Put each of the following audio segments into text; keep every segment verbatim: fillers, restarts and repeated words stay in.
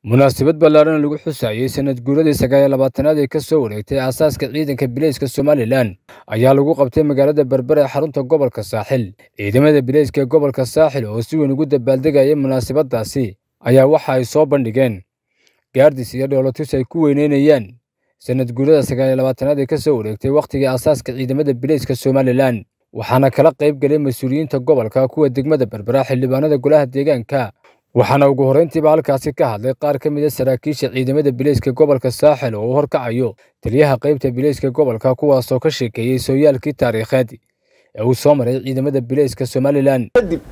munaasabad ballaaran lagu xusayay sanad guuradii sagaal iyo labaatanaad ee ka soo wareegtay aasaaska ciidanka bilayska Somaliland ayaa lagu qabtay magaalada Berbera ee xarunta gobolka Saaxil. Ciidamada bilayska ee gobolka Saaxil oo si weyn ugu dabaaldegaya munaasabadaasi ayaa waxa ay soo bandhigeen gaardis iyo dowladtus ay ku weyneynayaan sanad guurada sagaal iyo labaatanaad ee ka soo wareegtay waqtigii aasaaska ciidamada bilayska Somaliland, waxaana kala qayb galay mas'uuliyiinta gobolka, kuwa degmada Berbera, xildhibaanada golaha deegaanka. waxaana ugu horeyntiiba halkaasi ka hadlay qaar ka mid ah saraakiisha ciidamada bilayska gobolka Saaxil oo horkacayo taliyaha qaybta bilayska gobolka, kuwaasoo ka sheekeeyay sooyaalkii taariikheed ee uu soo maray ciidamada bilayska Somaliland.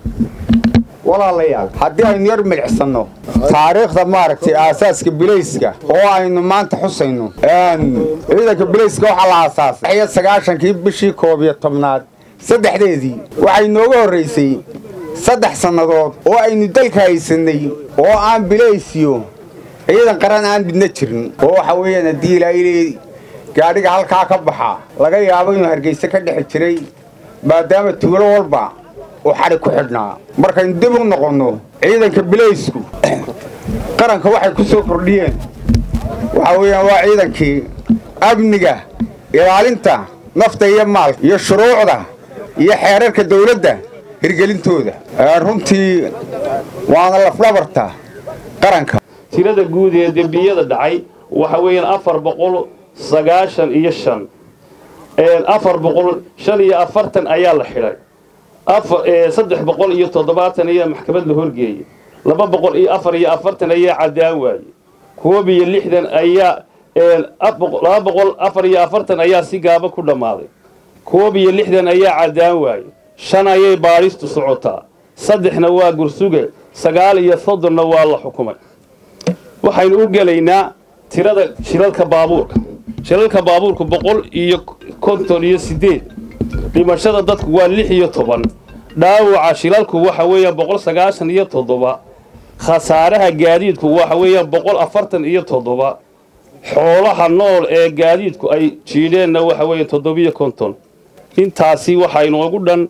walaalayaal haddii aynu yar milicsano taariikhda maaragtay aasaaska bilayska oo aynu maanta xusayno ciidanka bilayska waxa la aasaasay sagaashankii bishii koob iyo tobnaad saddexdeedii waxay nooga horeysay saddex sannadood oo aynu dalka haysanay oo aan bilaysiyo ciidan qaran aan midna jirin, oo waxa weeyaan haddii ilaahay gaadhiga halkaa ka baxa laga yaabo inuu Hargeysa ka dhex jiray maadaama tuulo walba oo xari ku xidhnaa. markaynu dib u noqonno ciidanka bilaysku qaranka waxay ku soo kordhiyeen waxa weeyaan waa ciidankii amniga, ilaalinta nafta iyo maalka iyo shuruucda iyo xeerarka dawladda hirgelintooda. runtii waana lafdhabarta qaranka. tirada guud ee dembiyada dhacay waxa weeyaan afar boqol sagaashan iyo shan, afar boqol shan iyo afartan ayaa la xidhay, saddex boqol iyo toddobaatan ayaa maxkamad la horgeeyey, laba boqol iyo afar iyo afartan ayaa cadaan waayey, koob iyo lixdan ayaa laba boqol afar iyo afartan ayaa si gaaba ku dhammaaday, koob iyo lixdan ayaa cadaan waayey, shan ayay baadhistu socotaa, saddexna waa gursuge, sagaal iyo soddonna waa la xukumay. waxaynu u gelaynaa tirada shilalka baabuurka. shilalka baabuurku boqol iyo konton iyo siddeed, dhimashada dadku waa lix iyo toban, dhaawaca shilalku waxa weeyaan boqol sagaashan iyo toddoba, khasaaraha gaadiidku waxa weeyaan boqol afartan iyo toddoba, xoolaha nool ee gaadiidku ay jiidheenna waxa weeyaan toddobiyo konton. intaasi waxaynu ugu dhan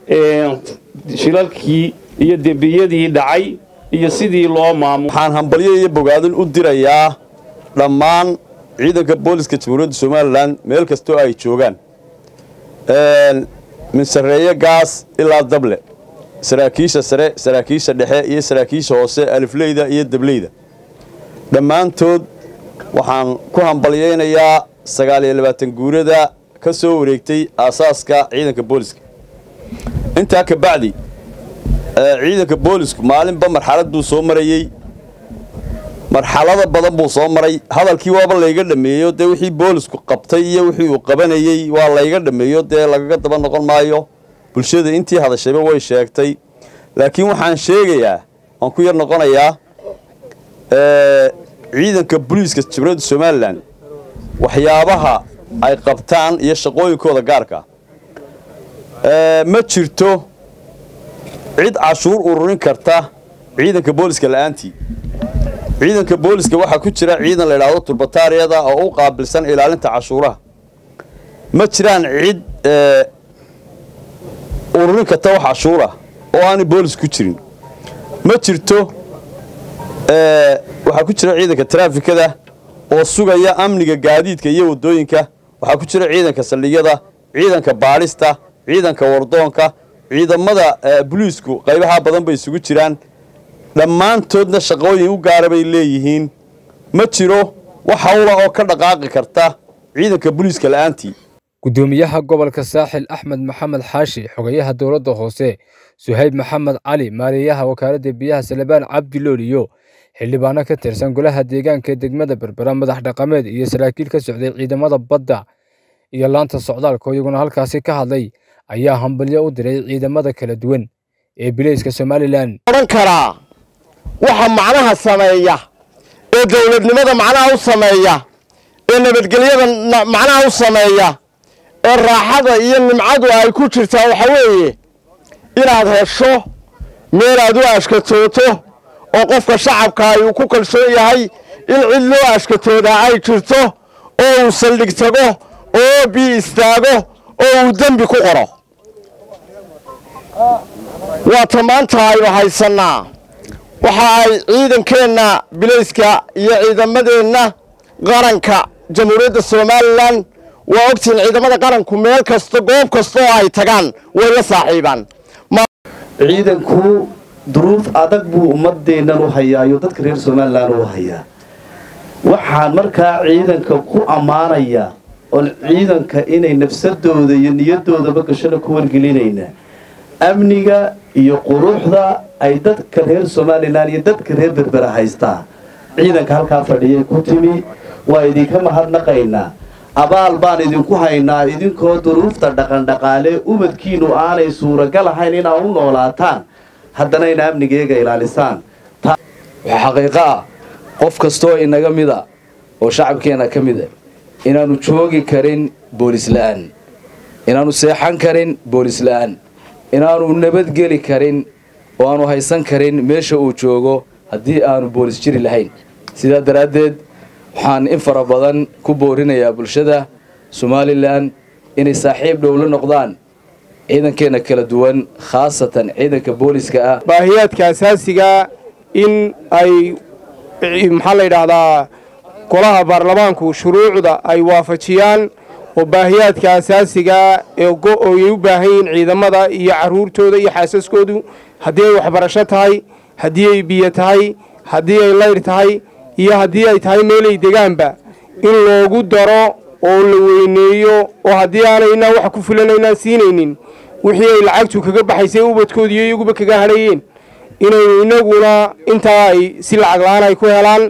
shilalkii iyo dembiyadii dhacay iyo sidii loo maamulo. waxaan hambalyo iyo bogaadin u dirayaa dhammaan ciidanka booliska jamhuuriyadda Somaliland meel kastoo ay joogaan, min sareeyo gaas ilaa dable, saraakiisha sare, saraakiisha dhexe iyo saraakiisha hoose, alifleyda iyo dableyda, dhammaantood waxaan ku hambalyaynayaa sagaal iyo labaatan guurada ka soo wareegtay aasaaska ciidanka booliska. intaa ka bacdi ciidanka boolisku maalinba marxalad buu soo marayey, marxalada badan buu soo maray. hadalkii waaba layga dhameeyo, dee wixii boolisku qabtay iyo wixii uu qabanayey waa layga dhameeyo, dee lagaga daba noqon maayo. bulshada intii hadashayba way sheegtay, laakiin waxaan sheegayaa waan ku yar noqonayaa ciidanka booliska jamhuuriyadda Somaliland waxyaabaha ay qabtaan iyo shaqooyinkooda gaarka ma jirto cid cashuur ururin karta ciidanka booliska la'aantii. ciidanka booliska waxaa ku jira ciidan la yidhaahdo turbataariyada oo u qaabilsan ilaalinta cashuuraha. ma jiraan cid ururin karta wax cashuura oo aan boolis ku jirin. ma jirto waxaa ku jira ciidanka traafikada oo sugaya amniga gaadiidka iyo wadooyinka, waxaa ku jira ciidanka saldhigyada, ciidanka baadhista, ciidanka wardoonka, ciidamada booliisku qaybaha badan bay isugu jiraan, dhammaantoodna shaqooyin u gaara bay leeyihiin. ma jiro wax hawla oo ka dhaqaaqi karta ciidanka booliiska la'aantii. gudoomiyaha gobolka Saaxil Axmed Maxamed Xaashi, xogayaha dowladda hoose Suhayb Maxamed Cali, maariyaha wakaaladda biyaha Salebaan Cabdi Looliyo, xildhibaano ka tirsan golaha deegaanka degmada Berbera, madax dhaqameed iyo saraakiil ka socday ciidamada badda iyo laanta socdaalka iyaguna halkaasi ka hadlay ayaa hambalyo u diray ciidamada kala duwan ee bilayska Somaliland. oran karaa waxa macnaha sameeya ee dawladnimada macnaha u sameeya ee nabadgelyada macnaha u sameeya ee raaxada iyo nimcadu ay ku jirtaa waxa weeye inaad hesho meel aad u ashkatooto oo qofka shacabka ay ku kalsoon yahay in cid loo ashkatooda ay jirto oo uu saldhig tago oo bi istaago oo uu dambi ku qoro. waa tamaanta aynu haysanaa waxa ay ciidankeenna bilayska iyo ciidamadeenna qaranka jamhuuriyadda Somaliland waa ogtiin ciidamada qaranku meel kasta goob kasta oo ay tagaan way la saaxiibaan ciidanku duruuf adag buu ummadeennan u hayaayo dadka reer Somaliland u hayaa waxaan markaa ciidanka ku amaanaya oo ciidanka inay nafsadooda iyo niyadoodaba gashada ku wargelinayna amniga iyo quruxda ay dadka reer Somaliland iyo dadka reer Berbera haystaa ciidanka halka fadhiyay ku timi waa idinka mahadnaqaynaa abaal baan idinku haynaa idinkoo duruufta dhaqan dhaqaale ubadkiinu aanay suuragal ahayn in ay u noolaataan haddana in amnigeega ilaalisaan waxa xaqiiqo ah qof kastoo inaga mid ah oo shacabkeena ka mid ah inaanu joogi karin boolis la'aan inaanu seexan karin boolis la'aan inaanu nabadgeli karin oo aanu haysan karin meesha uu joogo haddii aanu boolis jiri lahayn sidaa daraaddeed waxaan in fara badan ku boorinayaa bulshada Somaliland inay saaxiib dhow la noqdaan ciidankeena kala duwan khaasatan ciidanka booliska ah baahiyaadka asaasiga in ay maxaa la yiraahdaa golaha baarlamaanku shuruucda ay waafajiyaan oo baahiyaadka asaasiga ee ay u baahan yihiin ciidamada iyo caruurtooda iyo xaasaskoodu haddii ay waxbarasho tahay haddii ay biyo tahay haddii ay layr tahay iyo haddii ay tahay meelay degaanba in loogu daro oo la weyneeyo oo haddii aanayna wax ku filanaynaa siinaynin wixii ay lacagtu kaga baxaysay ubadkooda iyo iyaguba kaga hadhayeen inaynu inaguna intaa ay si lacag la'aan ay ku helaan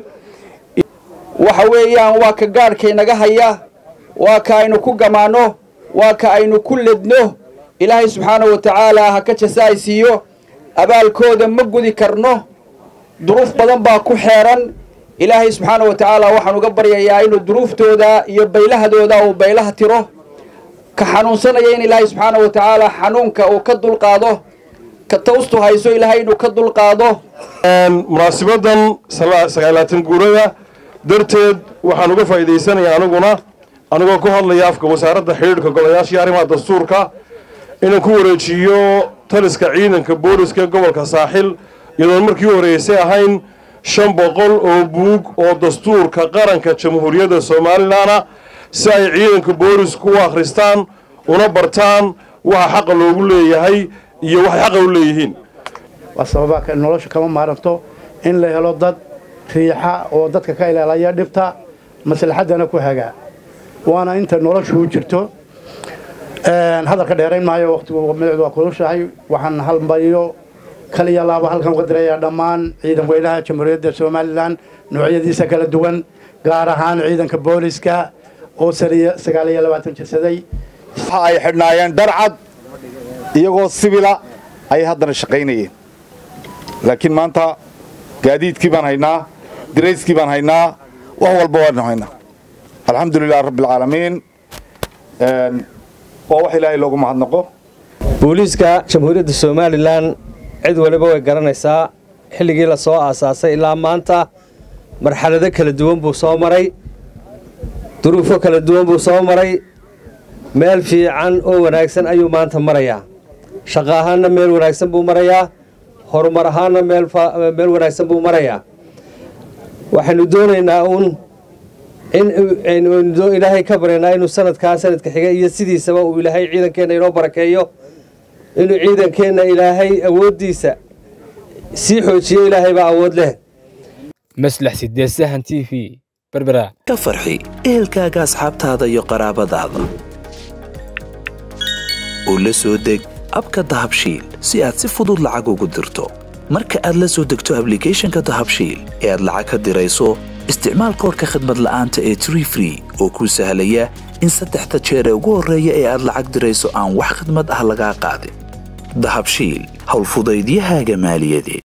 waxa weeyaan waa ka gaadhkaynaga haya waa ka aynu ku gamaano waa ka aynu ku ledno ilaahay subxaanahu wa tacaala ha ka jasaaysiiyo abaalkooda ma gudi karno duruuf badan baa ku xeeran ilaahay subxaanahu wa tacaala waxaan uga baryayaa inuu duruuftooda iyo baylahadooda uu baylaha tiro ka xanuunsanaya in ilaahay subxaanahu wa tacaala xanuunka uu ka dulqaado ka tawstu hayso ilaahay inuu ka dulqaado munaasibadan sagaalaatan guurada darteed waxaan uga faa'iidaysanayaa aniguna anigoo ku hadlaya afka wasaaradda xiriirka golayaasha arrimaha dastuurka inaan ku wareejiyo taliska ciidanka booliska gobolka saaxil iyadoo markii horeysay ahayn shan boqol oo buug oo dastuurka qaranka jamhuuriyadda Somaliland si ay ciidanka boolisku u akhristaan una bartaan waxa xaq loogu leeyahay iyo waxa xaq u leeyihiin wasababa nolosha kama maaranto in la helo dad riixa oo dadka ka ilaalaya dhibta maslaxadana ku haga waana inta noloshu u jirto een hadalka dheerayn maayo waqtigu madaxdu waa kulushahay waxaan halmayo kaliya laaba halkan qadaraya dhamaan ciidan weynaha jamhuuriyadda Somaliland noocyadiisa kala duwan gaar ahaan ciidanka booliska oo sariya sagaal iyo labaatan jirsaday waxa ay xidhnaayeen darcad iyagoo sibila ay haddana shaqaynayeen laakiin maanta gaadiidkii baan haynaa dirayskii baan haynaa wax walba waan haynaa alxamdulillaah rabbil caalamiin een waa wax ilaahay loogu mahadnaqo booliska jamhuuriyadda Somaliland cid waliba way garanaysaa xilligii la soo aasaasay ilaa maanta marxalado kala duwan buu soo maray duruufo kala duwan buu soo maray meel fiican oo wanaagsan ayuu maanta marayaa shaqo ahaanna meel wanaagsan buu marayaa horumar ahaanna meel meel wanaagsan buu marayaa waxaanu doonaynaa uun in aynu ilaahay ka bareenaa inuu sanadkaa sanadka xiga iyo sidiisaba uu ilaahay ciidankeena inoo barakeeyo inuu ciidankeena ilaahay awoodiisa sii xoojiyo ilaahay baa awood leh maslax sideed sahan t v berbera ka farxi ehelkaaga asxaabtaada iyo qaraabadaada oo la soo deg abka dahabshiil si aad si fudud lacag ugu dirto marka aad la soo degto applicationka dahabshiil ee aad lacag ka dirayso isticmaal koodka khidmad la'aanta ee tree free oo kuu sahlaya in saddexda jeer ee ugu horreeya ee aad lacag dirayso aan wax khidmad ah lagaa qaadin dahabshiil howlfudaydiyahaaga maaliyadeed